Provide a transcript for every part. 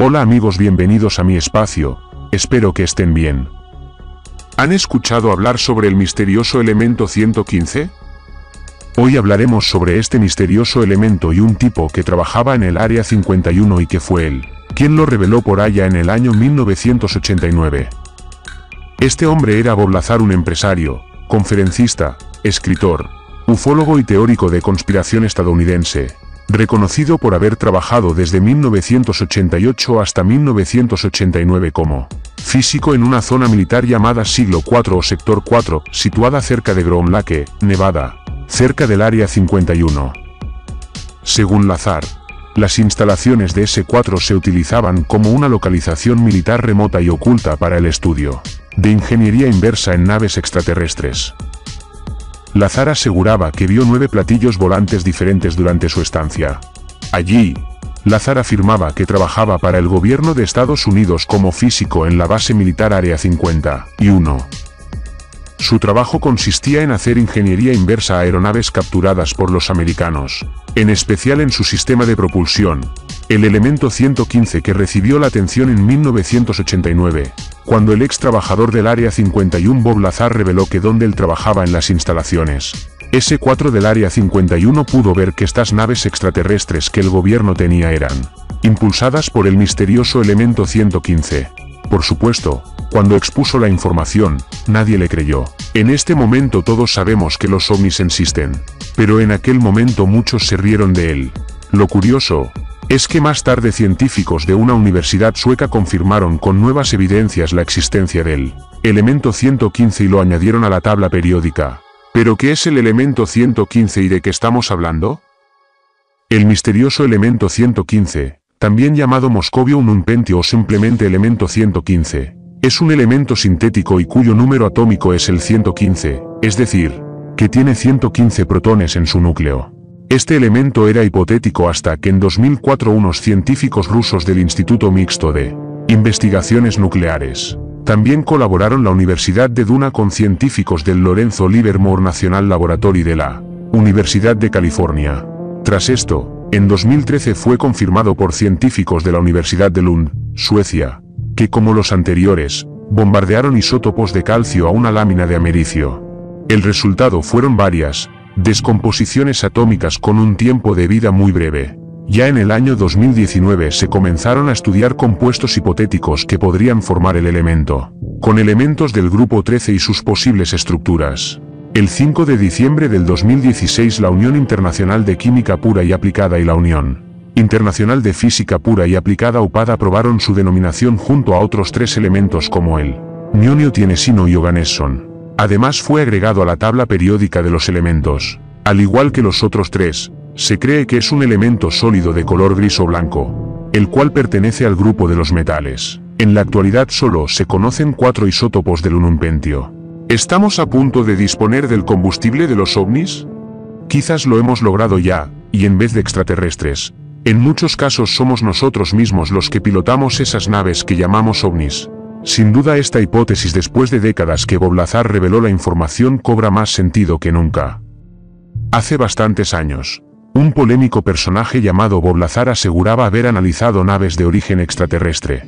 Hola amigos, bienvenidos a mi espacio, espero que estén bien. ¿Han escuchado hablar sobre el misterioso elemento 115? Hoy hablaremos sobre este misterioso elemento y un tipo que trabajaba en el Área 51 y que fue él quien lo reveló por allá en el año 1989. Este hombre era Bob Lazar, un empresario, conferencista, escritor, ufólogo y teórico de conspiración estadounidense, reconocido por haber trabajado desde 1988 hasta 1989 como físico en una zona militar llamada Siglo 4 o Sector 4, situada cerca de Groom Lake, Nevada, cerca del Área 51. Según Lazar, las instalaciones de S4 se utilizaban como una localización militar remota y oculta para el estudio de ingeniería inversa en naves extraterrestres. Lazar aseguraba que vio 9 platillos volantes diferentes durante su estancia allí. Lazar afirmaba que trabajaba para el gobierno de Estados Unidos como físico en la base militar Área 51. Su trabajo consistía en hacer ingeniería inversa a aeronaves capturadas por los americanos, en especial en su sistema de propulsión, el elemento 115, que recibió la atención en 1989, cuando el ex trabajador del Área 51 Bob Lazar reveló que donde él trabajaba en las instalaciones S4 del Área 51 pudo ver que estas naves extraterrestres que el gobierno tenía eran impulsadas por el misterioso elemento 115. Por supuesto, cuando expuso la información, nadie le creyó. En este momento todos sabemos que los ovnis existen, pero en aquel momento muchos se rieron de él. Lo curioso es que más tarde científicos de una universidad sueca confirmaron con nuevas evidencias la existencia del elemento 115 y lo añadieron a la tabla periódica. ¿Pero qué es el elemento 115 y de qué estamos hablando? El misterioso elemento 115, también llamado Moscovio 1 o simplemente elemento 115, es un elemento sintético y cuyo número atómico es el 115, es decir, que tiene 115 protones en su núcleo. Este elemento era hipotético hasta que en 2004 unos científicos rusos del Instituto Mixto de Investigaciones Nucleares también colaboraron la Universidad de Duna con científicos del Lorenzo Livermore National Laboratory de la Universidad de California. Tras esto, en 2013 fue confirmado por científicos de la Universidad de Lund, Suecia, que como los anteriores, bombardearon isótopos de calcio a una lámina de americio. El resultado fueron varias descomposiciones atómicas con un tiempo de vida muy breve. Ya en el año 2019 se comenzaron a estudiar compuestos hipotéticos que podrían formar el elemento, con elementos del grupo 13 y sus posibles estructuras. El 5 de diciembre del 2016 la Unión Internacional de Química Pura y Aplicada y la Unión Internacional de Física Pura y Aplicada UPAD aprobaron su denominación junto a otros 3 elementos como el nionio, tienesino y oganeson. Además fue agregado a la tabla periódica de los elementos. Al igual que los otros 3, se cree que es un elemento sólido de color gris o blanco, el cual pertenece al grupo de los metales. En la actualidad solo se conocen 4 isótopos del ununpentio. ¿Estamos a punto de disponer del combustible de los ovnis? Quizás lo hemos logrado ya, y en vez de extraterrestres, en muchos casos somos nosotros mismos los que pilotamos esas naves que llamamos ovnis. Sin duda esta hipótesis, después de décadas que Bob Lazar reveló la información, cobra más sentido que nunca. Hace bastantes años, un polémico personaje llamado Bob Lazar aseguraba haber analizado naves de origen extraterrestre.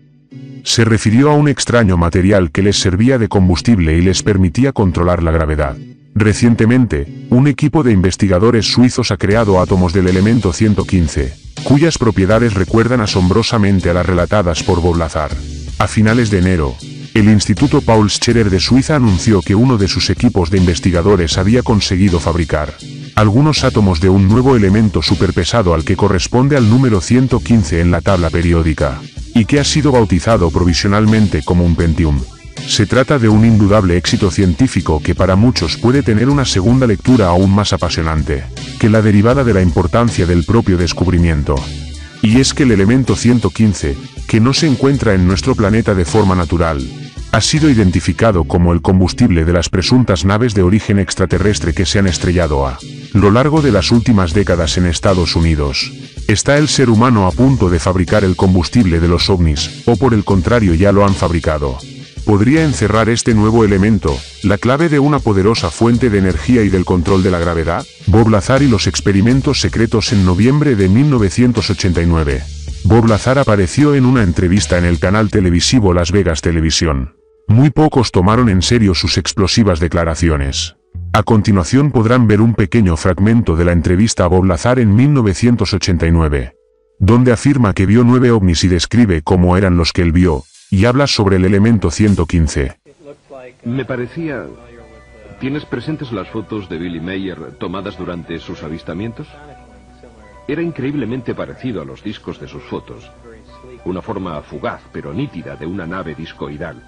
Se refirió a un extraño material que les servía de combustible y les permitía controlar la gravedad. Recientemente, un equipo de investigadores suizos ha creado átomos del elemento 115, cuyas propiedades recuerdan asombrosamente a las relatadas por Bob Lazar. A finales de enero, el Instituto Paul Scherrer de Suiza anunció que uno de sus equipos de investigadores había conseguido fabricar algunos átomos de un nuevo elemento superpesado al que corresponde al número 115 en la tabla periódica, y que ha sido bautizado provisionalmente como un pentium. Se trata de un indudable éxito científico que para muchos puede tener una segunda lectura aún más apasionante que la derivada de la importancia del propio descubrimiento. Y es que el elemento 115, que no se encuentra en nuestro planeta de forma natural, ha sido identificado como el combustible de las presuntas naves de origen extraterrestre que se han estrellado a lo largo de las últimas décadas en Estados Unidos. ¿Está el ser humano a punto de fabricar el combustible de los ovnis, o por el contrario ya lo han fabricado? ¿Podría encerrar este nuevo elemento la clave de una poderosa fuente de energía y del control de la gravedad? Bob Lazar y los experimentos secretos en noviembre de 1989. Bob Lazar apareció en una entrevista en el canal televisivo Las Vegas Televisión. Muy pocos tomaron en serio sus explosivas declaraciones. A continuación podrán ver un pequeño fragmento de la entrevista a Bob Lazar en 1989, donde afirma que vio 9 ovnis y describe cómo eran los que él vio, y habla sobre el elemento 115. Me parecía... ¿Tienes presentes las fotos de Billy Mayer tomadas durante sus avistamientos? Era increíblemente parecido a los discos de sus fotos. Una forma fugaz pero nítida de una nave discoidal.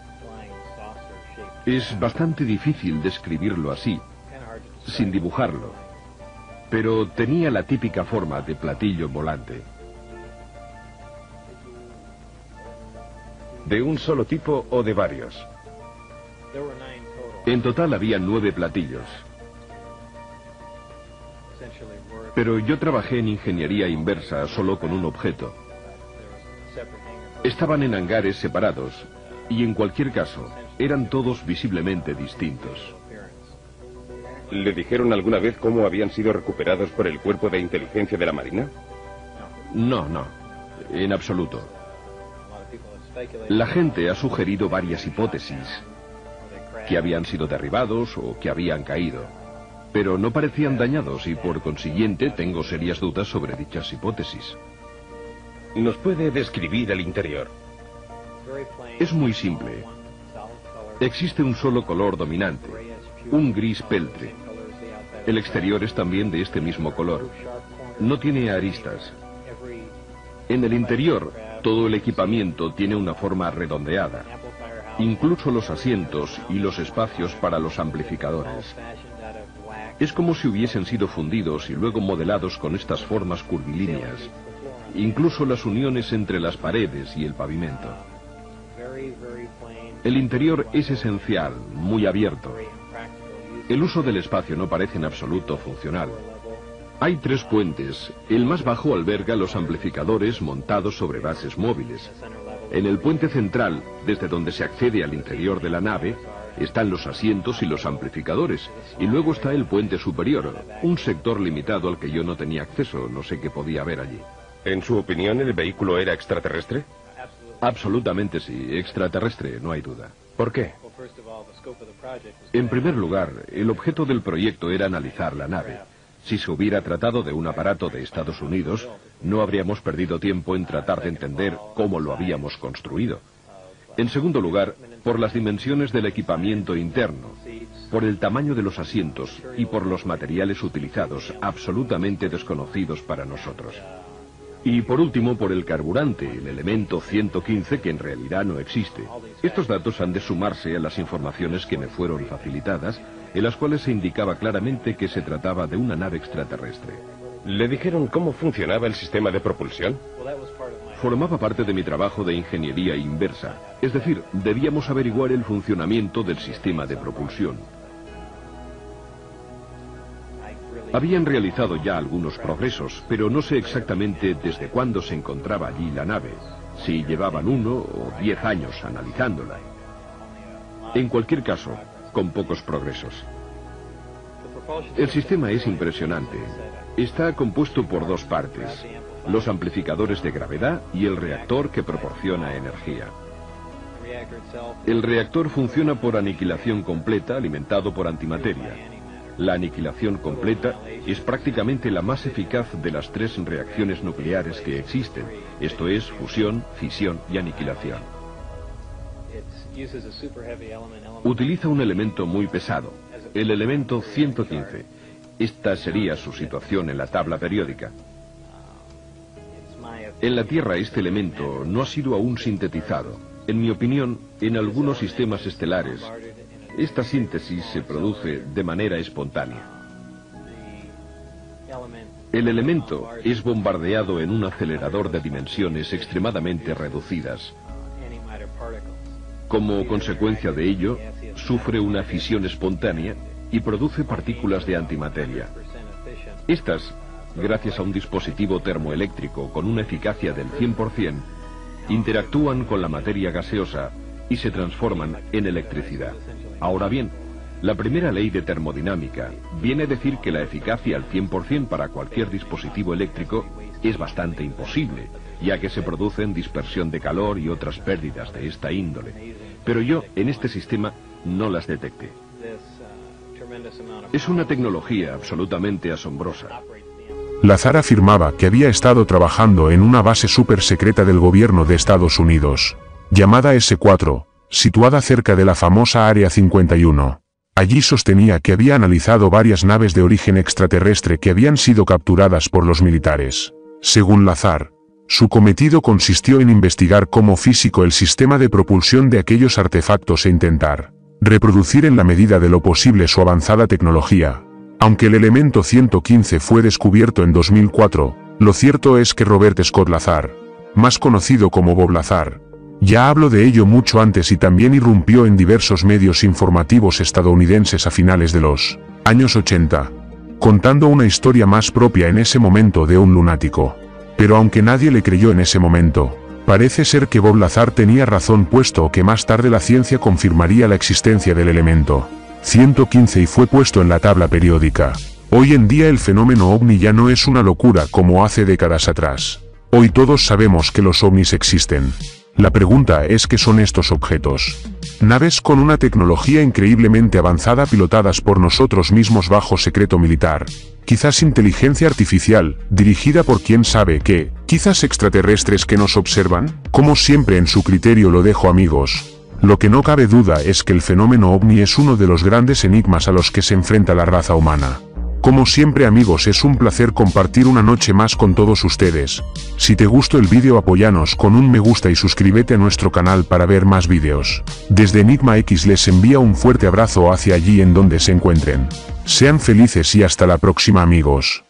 Es bastante difícil describirlo así, sin dibujarlo, pero tenía la típica forma de platillo volante. ¿De un solo tipo o de varios? En total había 9 platillos. Pero yo trabajé en ingeniería inversa solo con un objeto. Estaban en hangares separados y en cualquier caso eran todos visiblemente distintos. ¿Le dijeron alguna vez cómo habían sido recuperados por el Cuerpo de Inteligencia de la Marina? No, en absoluto. La gente ha sugerido varias hipótesis, que habían sido derribados o que habían caído, pero no parecían dañados y por consiguiente tengo serias dudas sobre dichas hipótesis. ¿Nos puede describir el interior? Es muy simple. Existe un solo color dominante, un gris peltre. El exterior es también de este mismo color. No tiene aristas. En el interior, todo el equipamiento tiene una forma redondeada. Incluso los asientos y los espacios para los amplificadores. Es como si hubiesen sido fundidos y luego modelados con estas formas curvilíneas. Incluso las uniones entre las paredes y el pavimento. El interior es esencial, muy abierto. El uso del espacio no parece en absoluto funcional. Hay 3 puentes. El más bajo alberga los amplificadores montados sobre bases móviles. En el puente central, desde donde se accede al interior de la nave, están los asientos y los amplificadores. Y luego está el puente superior, un sector limitado al que yo no tenía acceso, no sé qué podía haber allí. ¿En su opinión el vehículo era extraterrestre? Absolutamente sí, extraterrestre, no hay duda. ¿Por qué? En primer lugar, el objeto del proyecto era analizar la nave. Si se hubiera tratado de un aparato de Estados Unidos, no habríamos perdido tiempo en tratar de entender cómo lo habíamos construido. En segundo lugar, por las dimensiones del equipamiento interno, por el tamaño de los asientos y por los materiales utilizados, absolutamente desconocidos para nosotros. Y por último, por el carburante, el elemento 115, que en realidad no existe. Estos datos han de sumarse a las informaciones que me fueron facilitadas, en las cuales se indicaba claramente que se trataba de una nave extraterrestre. ¿Le dijeron cómo funcionaba el sistema de propulsión? Formaba parte de mi trabajo de ingeniería inversa, es decir, debíamos averiguar el funcionamiento del sistema de propulsión. Habían realizado ya algunos progresos, pero no sé exactamente desde cuándo se encontraba allí la nave, si llevaban 1 o 10 años analizándola. En cualquier caso, con pocos progresos. El sistema es impresionante. Está compuesto por 2 partes, los amplificadores de gravedad y el reactor que proporciona energía. El reactor funciona por aniquilación completa, alimentado por antimateria. La aniquilación completa es prácticamente la más eficaz de las 3 reacciones nucleares que existen, esto es, fusión, fisión y aniquilación. Utiliza un elemento muy pesado, el elemento 115. Esta sería su situación en la tabla periódica. En la Tierra este elemento no ha sido aún sintetizado. En mi opinión, en algunos sistemas estelares, esta síntesis se produce de manera espontánea. El elemento es bombardeado en un acelerador de dimensiones extremadamente reducidas. Como consecuencia de ello, sufre una fisión espontánea y produce partículas de antimateria. Estas, gracias a un dispositivo termoeléctrico con una eficacia del 100%, interactúan con la materia gaseosa y se transforman en electricidad. Ahora bien, la primera ley de termodinámica viene a decir que la eficacia al 100% para cualquier dispositivo eléctrico es bastante imposible, ya que se producen dispersión de calor y otras pérdidas de esta índole. Pero yo, en este sistema, no las detecté. Es una tecnología absolutamente asombrosa. Lazar afirmaba que había estado trabajando en una base súper secreta del gobierno de Estados Unidos, llamada S4, situada cerca de la famosa Área 51. Allí sostenía que había analizado varias naves de origen extraterrestre que habían sido capturadas por los militares. Según Lazar, su cometido consistió en investigar como físico el sistema de propulsión de aquellos artefactos e intentar reproducir en la medida de lo posible su avanzada tecnología. Aunque el elemento 115 fue descubierto en 2004, lo cierto es que Robert Scott Lazar, más conocido como Bob Lazar, ya habló de ello mucho antes y también irrumpió en diversos medios informativos estadounidenses a finales de los años 80, contando una historia más propia en ese momento de un lunático. Pero aunque nadie le creyó en ese momento, parece ser que Bob Lazar tenía razón, puesto que más tarde la ciencia confirmaría la existencia del elemento 115 y fue puesto en la tabla periódica. Hoy en día el fenómeno ovni ya no es una locura como hace décadas atrás. Hoy todos sabemos que los ovnis existen. La pregunta es ¿qué son estos objetos? Naves con una tecnología increíblemente avanzada pilotadas por nosotros mismos bajo secreto militar. Quizás inteligencia artificial, dirigida por quién sabe qué. Quizás extraterrestres que nos observan. Como siempre en su criterio lo dejo, amigos. Lo que no cabe duda es que el fenómeno ovni es uno de los grandes enigmas a los que se enfrenta la raza humana. Como siempre, amigos, es un placer compartir una noche más con todos ustedes. Si te gustó el vídeo, apóyanos con un me gusta y suscríbete a nuestro canal para ver más vídeos. Desde Enigma X les envía un fuerte abrazo hacia allí en donde se encuentren. Sean felices y hasta la próxima, amigos.